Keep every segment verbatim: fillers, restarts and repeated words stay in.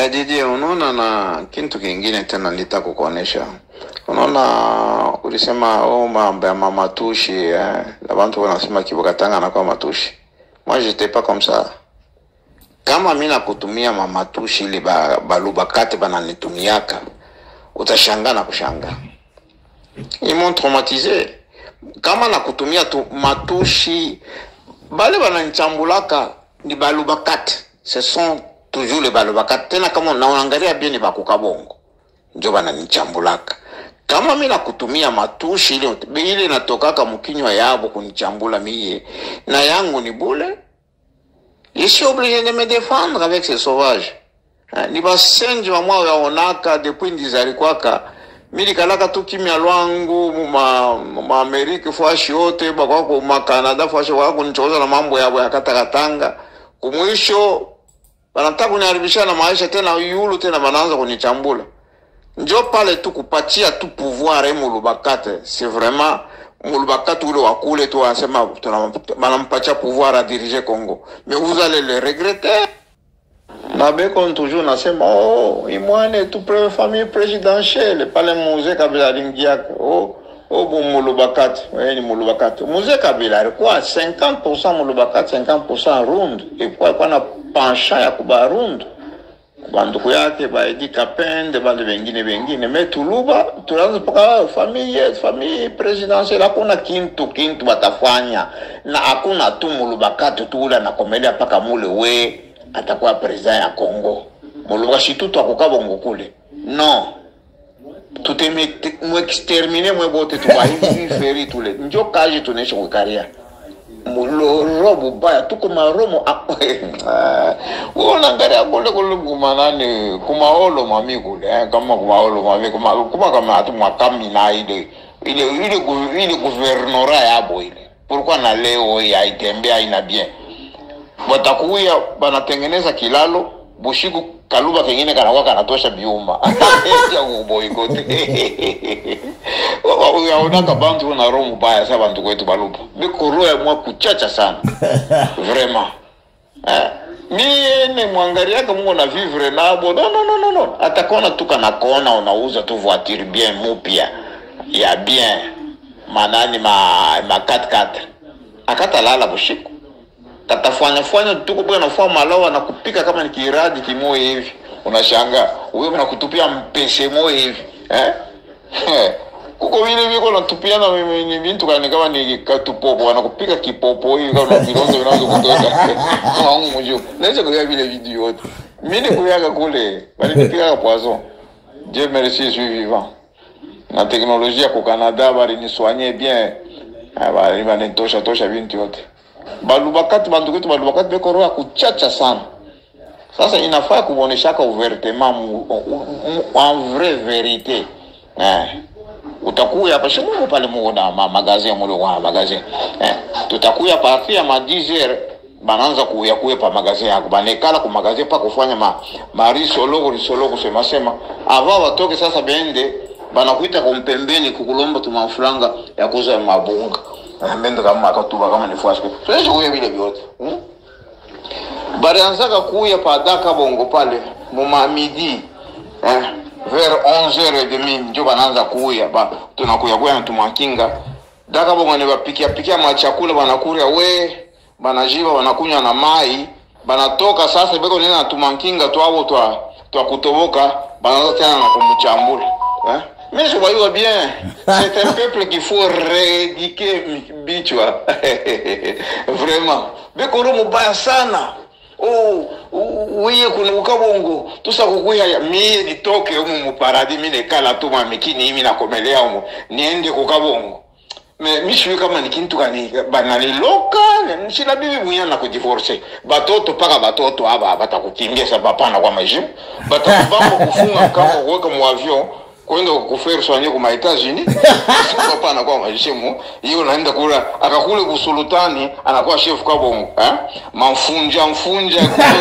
Eh, Didi, unaona na kitu kingine tena nitaka kukuonesha. Unaona ulisema oh mambo ya mamatushi eh, na watu wanasema Kibokatanga na kwa matushi. Moi j'étais pas comme ça. Kama mimi nakutumia mamatushi ili ba, baluba kate bananitumiaka, utashangaa na kushangaa. Ils m'ont traumatisé. Kama nakutumia tu matushi bale bananichambulaka ni baluba kate. Ce sont toujours les balobakati. Tena kama unaangalia bien ni bakukabongo ndio bananichambulaka. Kama mimi nakutumia matushi ile ile natokaka mkinywa yabo kunichambula mie na yangu ni bule, je suis obligé de me défendre avec ces sauvages. Ni basenji wa mwao yaonaka depuis ndizali kwaka mimi kalaka tu kimya lwangu ma ma Amerika fashi yote bakwa kwa ma Canada fashi wako nichoza na mambo yabo ya katakatanga kumwisho wanataka kuniharibisha na maisha tena yulu tena wanaanza kunichambula. Njo pale tu kupatia tu pouvoir mulubakate. C'est vraiment mulubakate ule wakule tu wanasema wanampatia pouvoir à diriger Congo. Mais vous allez le regretter. Na beko toujours nasema oh imwane tu première famille présidentielle pale Mzee Kabila lingia oh oh bon mulubakate ouais ni mulubakate Mzee Kabila alikuwa cinquante pour cent mulubakate cinquante pour cent Rund et kwa kwa na penchant ya kubarundu banduku yake baedi kapende bale wengine wengine me tuluba tunaanza paka famille famille presidentielle hakuna kintu kintu batafanya na hakuna tu mulubakate tula na komelia paka mule we atakuwa president ya Congo muluba shitutu akukabongo kule non tout est mu exterminer mu bote tu bahi feri tule njo kaje tunesha kukaria mulo robo baya tuko maromo uona ngare akole kule kumanani kumaolo mami kule eh kama kumaolo mami kuma kuma kama atu makami na ile ile ile ile gouvernorat yabo ile pourquoi na leo ya itembea ina bien watakuya banatengeneza kilalo bushiku kaluba kengine kanakuwa kanatosha biuma ya kuboikote uyaona kabantu na romu baya sa bantu kwetu baluba biko roho ya mwa kuchacha sana vraiment eh mimi mwangalia kama Mungu na vivre nabo no no no no no atakona tuka na kona unauza tu voiture bien mupia ya bien manani ma ma quatre quatre akata lala bushiku tatafanya fanya tuko bwana nafanya malawa na kupika kama ni kiradi kimoyo hivi unashanga wewe unakutupia mpese moyo hivi eh kuko vile vile kuna tupiana mimi bintu kani kama ni katupopo wanakupika kipopo hivi kama vilonzo vinaanza kutoka wangu mjo naweza kuya vile video yote mimi kuyaga kule bali kupika poison Dieu merci je suis vivant na teknolojia kwa Canada bali ni soigner bien bali bali tosha tosha bintu yote balubakati bantu kwetu balubakati beko roho kuchacha sana. Sasa inafaa kuoneshaka ouvertement en vraie vérité eh utakuya hapa shimu pale muona ma magazine mule wa magazine eh tutakuya partir ma dix heures bananza kuya kuepa magazine yako banekala ku magazine pa kufanya ma mari solo risolo kusema sema ava watoke sasa bende banakuita kompembeni kukulomba tumafranga ya kuza mabunga mbendo kama akatuba kama ni fuaske sasa kuya vile vyote hmm? Barianzaka kuya pa daka bongo pale muma midi eh vers onze heures trente ndio banaanza kuya ba tunakuya kuya tumakinga daka bongo ne bapikia pikia machakula banakuria we banajiba banakunywa na mai banatoka sasa beko nena tumankinga tu abo twa twa kutoboka banaanza tena na kumchambula eh mais je voyais bien c'est un peuple qu'il faut rééduquer bichwa vraiment beko romo baya sana oh uye kuna ukabongo tusakukuya mie nitoke umu mu paradis mimi nekala tu mamikini mimi nakomelea umu niende kukabongo me mishu kama nikintu kani banani loka nishila bibi mwenye na kudivorce batoto paka batoto aba batakukimbia sababu pana kwa maisha batakubambo kufunga kama kuweka mu avion kwenda kufaire soigner kwa États-Unis sio pana kwa maishimu hiyo naenda kula akakule kusultani anakuwa chef kwa bongo eh mamfunja mfunja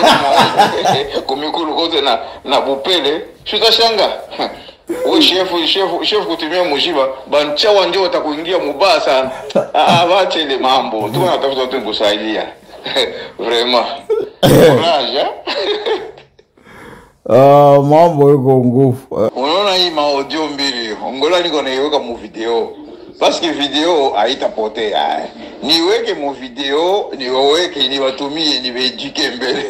kwa mikulu kote na na bupele shutashanga wewe chef chef chef kutumia mushiba banchawa ndio watakuingia mubaya sana ah wacha ile mambo tunatafuta tu kusaidia vraiment courage Ah, mambo yuko nguvu. Unaona hii maaudio mbili, ngola niko naiweka mu video. Parce que video haitapotea. Niweke mu video, niweke niwatumie niwejike mbele.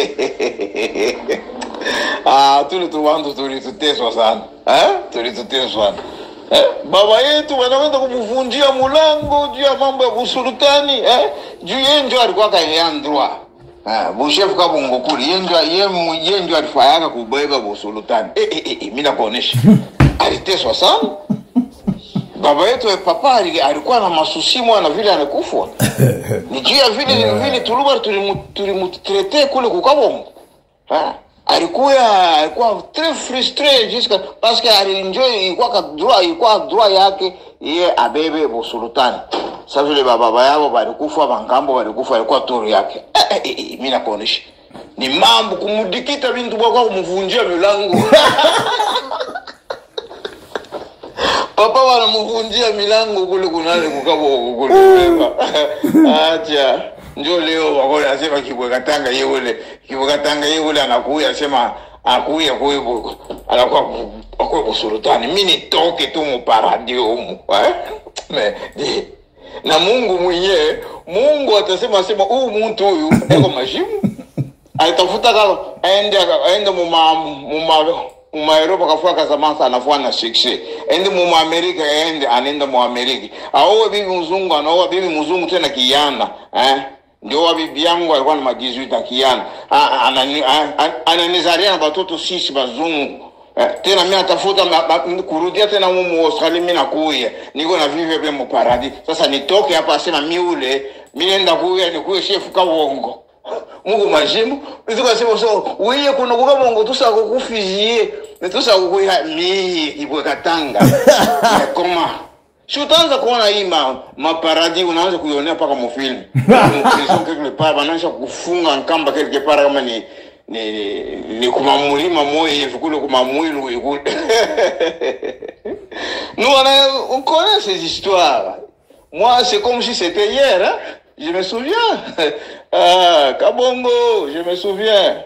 Ah, tuli tuwandu tuli tuteswa sana. Eh? Tuli tuteswa sana. Eh? Baba yetu wanaenda kumvunjia mulango juu ya mambo ya usultani, eh? Juu yenjo alikuwa kaendroa. Ah, bushefu kabungo kuli yenjo yemu yenjo alifayaka kubeba usultani. Eh eh eh, mimi nakuonesha. Aliteswa sana. Baba yetu papa alikuwa na masusimu na vile anakufa. Ni juu ya vile vile tuluba tulimutreter kule kukabongo. Ah, alikuwa alikuwa très frustré jusqu'à parce que alinjoy ilikuwa ka droit ilikuwa droit yake yeye abebe usultani. Sasa vile baba yao walikufa bangambo walikufa alikuwa turu yake. Eh, eh, eh, mimi nakuonesha. Ni mambo kumudikita bintu bwa kumvunjia milango. Papa wanamvunjia milango kule kunale kukabo kule. Acha. Njoo leo wako anasema Kibweka Tanga yule. Kibweka Tanga yule anakuja anasema akuya kwa hivyo anakuwa kwa usultani. Mimi nitoke tu mu paradis humu. Eh? Me, na Mungu mwenyewe, Mungu atasema sema huyu mtu huyu eko mashimu. Alitafuta kama aende aende mu mu Uma Europa kafua kazamansa anafua na success. Ende mu Amerika ende anenda mu Amerika. Aowe bibi mzungu anaowa bibi mzungu tena kiana, eh? Ndio wa bibi yangu alikuwa na majizuita kiana. Ananizaria na watoto sisi bazungu. Tena mimi natafuta kurudia tena mu Australia mimi nakuya. Niko na vive pe mu paradis. Sasa nitoke hapa sema mimi ule, mimi nenda kuya nikuye chef kabongo. Mungu majimu nituka sema so wiye kuna kukabongo tusako kufizie tusako kuya mi Kibweka Tanga. Koma shutanza kuona hii ma, ma paradis unaanza kuionea paka mu film. Mprison quelque part banaanza kufunga nkamba quelque part kama ni ni ni kumamulima moyo hivi kule kumamwilu hivi. Nous on connaît ces histoires. Moi c'est comme si c'était hier, hein? Je me souviens. Ah, Kabongo, je me souviens.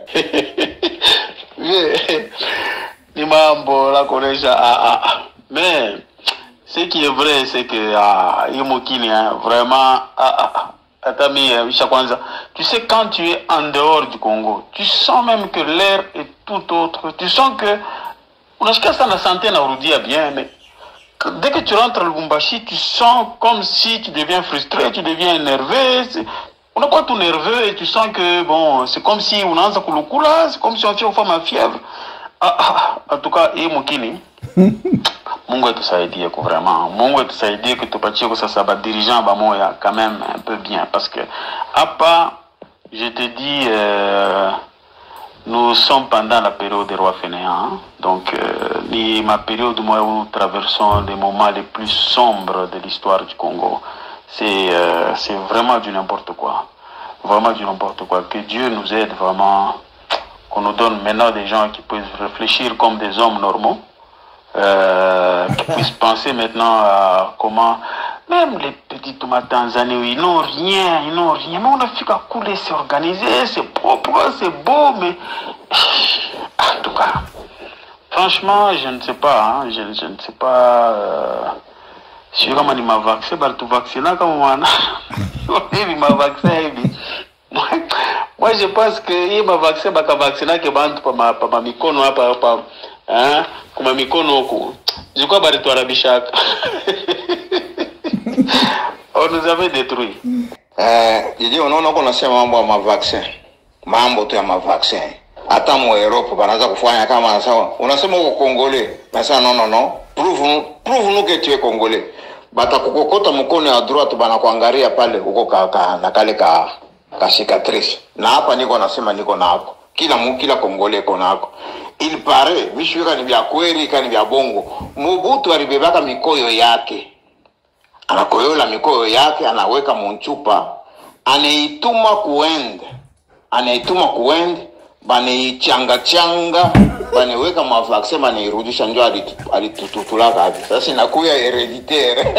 Ni mambo la konesha ah ah. Mais ce qui est vrai c'est que ah Imokini hein, vraiment ah ah. Atami bisha kwanza. Tu sais quand tu es en dehors du Congo, tu sens même que l'air est tout autre. Tu sens que unasikia sana santé na urudia bien mais dès que tu rentres à Lubumbashi, tu sens comme si tu deviens frustré, tu deviens énervé. On n'a pas tout nerveux et tu sens que bon, c'est comme si on a un kulukula, c'est comme si on fait une femme à fièvre. Ah, ah, en tout cas, et Mokini, Mungu etusaidie ko vraiment. Mungu etusaidie que tu patie que ça ça va dirigeant ba moya quand même un peu bien parce que à part, je te dis euh, nous sommes pendant la période des rois fainéants, donc euh, ni ma période où nous traversons des moments les plus sombres de l'histoire du Congo. C'est euh, c'est vraiment du n'importe quoi, vraiment du n'importe quoi. Que Dieu nous aide vraiment, qu'on nous donne maintenant des gens qui puissent réfléchir comme des hommes normaux, euh, qui puissent penser maintenant à comment. Même les petits tomates tanzaniens, ils n'ont rien, ils n'ont rien. Mais on a fait qu'à couler, c'est organisé, c'est propre, c'est beau, mais... En tout cas, franchement, je ne sais pas, hein, je, je ne sais pas... Euh... Je suis comme il m'a vacciné, bah, tout vacciné, comme moi, il m'a vacciné, moi, je pense qu'il m'a vacciné, bah, vacciné, que bah, pas ma, pas ma mikono, pas, pas, hein, comme ma mikono, je crois, bah, tu as la bichak. On nous avait détruit. Eh, jiji unaona kuna sema mambo ya mavaccine. Mambo tu ya mavaccine. Hata mu Europe banaanza kufanya kama sawa. Unasema uko Kongole. Nasema no no no. Prove prove nuke tu es Kongole. Bata kukokota mkono ya droite bana kuangalia pale uko ka, ka na kale ka ka cicatrice. Na hapa niko nasema niko nako. Kila mu kila Kongole iko nako. Il paraît, mishweka ni vya kweli kani vya bongo. Mobutu alibebaka mikoyo yake. Anakoyola mikoyo yake, anaweka mchupa, anaituma kuende, anaituma kuende, bani changa changa bani weka mavaccin bani irudisha ndio alitututula kabi. Sasa inakuwa hereditaire.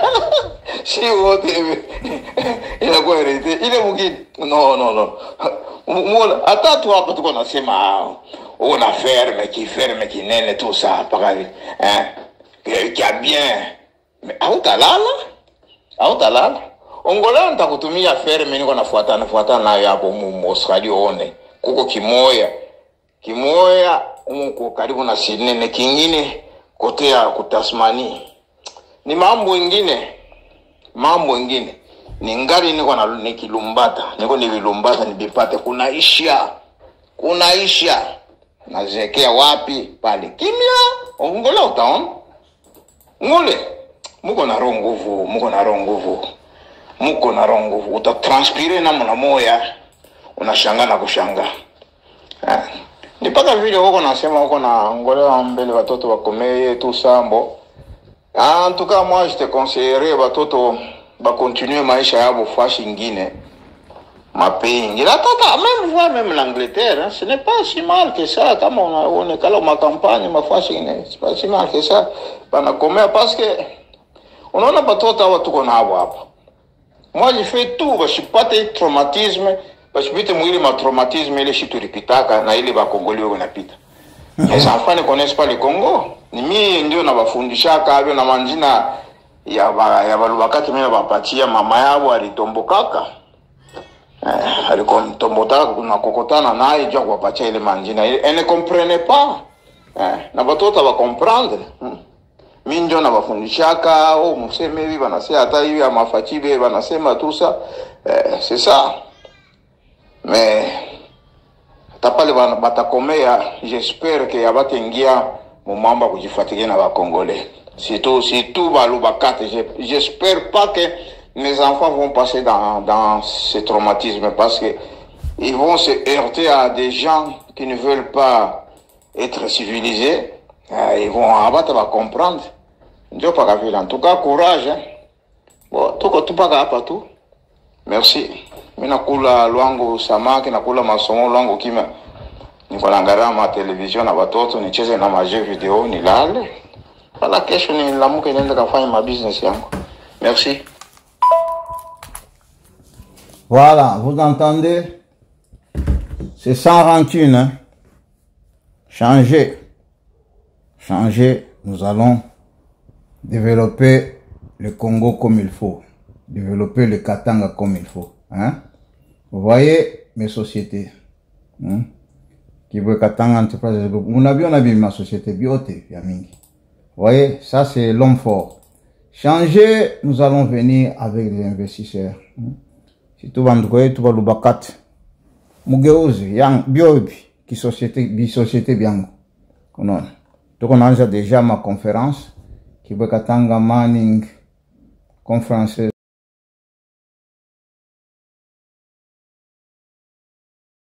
Si wote inakuwa hereditaire. Ile mwingine no no no. Mmoja hata tu hapa tuko nasema una ferme qui ferme qui nene tout ça pareil. Hein? Qui a bien. Mais hautalala? Hautalala? Ongola nitakutumia ferme niko nafuatana fuatana nayo hapo mu Australia one. Kuko kimoya. Kimoya uko karibu na Sydney na kingine kotea kutasmani. Ni mambo mengine. Mambo mengine. Ni ngari niko na nikilumbata. Niko nivilumbata nibipate kunaisha. Kunaisha. Nazekea wapi pale. Kimya. Ongola utaona. Ngule. Muko na roho nguvu, muko na roho nguvu. Muko na roho nguvu. Utatranspire na mna moya. Unashangaa na kushangaa. Eh. Nipaka vile huko nasema huko na ngolea mbele watoto wakomeye tu sambo. Ah, en tout cas moi je te conseillerais watoto ba continuer maisha yao fashi nyingine. Mapingi. La tata même voir même l'Angleterre, hein, ce n'est pas si mal que ça comme on on est calme ma campagne ma fashi nyingine. C'est pas si mal que ça. Bana komea parce que on a pas tout à watu kona hapa. Moi j'ai fait tout, je suis pas de traumatisme. Parce que vite mwili ma traumatisme ile shitu lipitaka na ile ba Congolais wanapita. Les enfants ne connaissent pas le Congo. Ni mimi ndio na bafundisha kabyo na manjina ya ba ya balubakati mimi bapatia mama yao alitombokaka. Eh alikontombota na kokotana naye jua kuwapatia ile manjina. Elle ne comprenait pas. Eh na batoto ba comprendre. Hmm. Mimi ndio na bafundisha au mseme hivi banasema hata hivi ama fachibe banasema tout ça. Eh c'est ça. Mais tapale batakomea, j'espère que yabatengia mumamba kujifatiguer na ba Congolais. Surtout surtout balubakate, j'espère pas que mes enfants vont passer dans dans ce traumatisme parce que ils vont se heurter à des gens qui ne veulent pas être civilisés. Ils vont abattre va comprendre. Ndio pas vile. En tout cas courage. Hein? Bon, tuko tupaka hapa tu. Merci. Mina kula lwangu samaki na kula masomo lwangu kima niko naangalia ma television na watoto nicheze na ma jeux vidéo nilale wala kesho nilamuke niende kufanya ma business yangu. Merci. Voilà, vous entendez? C'est sans rancune, hein? Changer. Changer, nous allons développer le Congo comme il faut. Développer le Katanga comme il faut. Hein? Vous voyez mes sociétés. Hein? Qui veut Katanga entreprise. On a vu, on a vu ma société bioté. Vous voyez, ça c'est l'homme fort. Changer, nous allons venir avec des investisseurs. Hein? Si tout va nous tout va nous battre. Mugeuze, yang, biobi, qui société, bi société bien. Non. Donc on a déjà ma conférence. Qui veut Katanga Mining Conference.